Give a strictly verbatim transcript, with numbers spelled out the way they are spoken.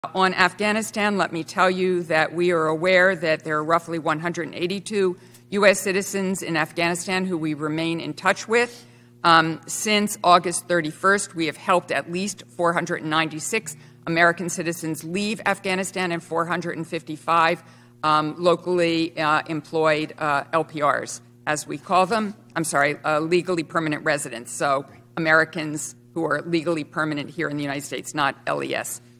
On Afghanistan, let me tell you that we are aware that there are roughly one hundred eighty-two U S citizens in Afghanistan who we remain in touch with. Um, since August thirty-first, we have helped at least four hundred ninety-six American citizens leave Afghanistan and four hundred fifty-five um, locally uh, employed uh, L P Rs, as we call them. I'm sorry, uh, legally permanent residents, so Americans who are legally permanent here in the United States, not L E S.